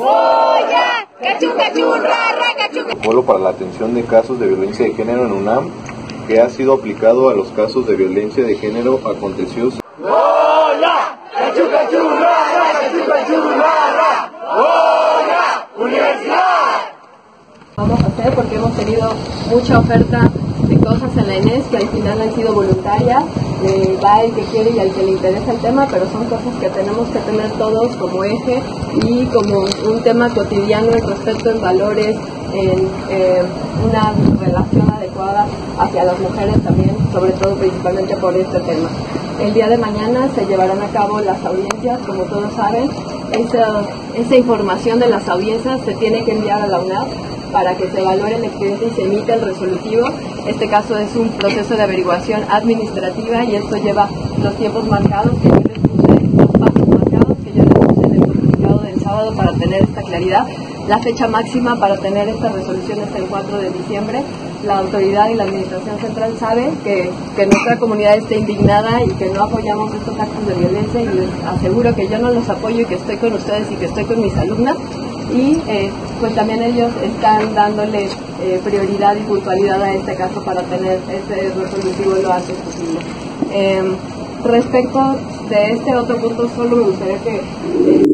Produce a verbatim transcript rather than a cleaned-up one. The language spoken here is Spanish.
¡Oya! ¡Cachú, cachú, rara, cachú! Protocolo para la atención de casos de violencia de género en UNAM, que ha sido aplicado a los casos de violencia de género acontecidos. ¡Oya! ¡Cachú, cachú, rara, cachú, cachú, rara! ¡Oya! ¡Universidad! Vamos a hacer porque hemos tenido mucha oferta de cosas en la E N E S que al final han sido voluntarias. Eh, va el que quiere y al que le interesa el tema, pero son cosas que tenemos que tener todos como eje y como un tema cotidiano en respeto en valores, en eh, una relación adecuada hacia las mujeres también, sobre todo principalmente por este tema. El día de mañana se llevarán a cabo las audiencias, como todos saben. Esa, esa información de las audiencias se tiene que enviar a la UNAM para que se evalúe el expediente y se emita el resolutivo. Este caso es un proceso de averiguación administrativa y esto lleva los tiempos marcados que yo les puse, los pasos marcados que yo les puse en el comunicado del sábado para tener esta claridad. La fecha máxima para tener esta resolución es el cuatro de diciembre. La autoridad y la administración central sabe que, que nuestra comunidad está indignada y que no apoyamos estos actos de violencia, y les aseguro que yo no los apoyo y que estoy con ustedes y que estoy con mis alumnas. Y eh, pues también ellos están dándole eh, prioridad y puntualidad a este caso para tener ese resolutivo lo antes posible. Eh, respecto de este otro punto, solo me gustaría que... Eh,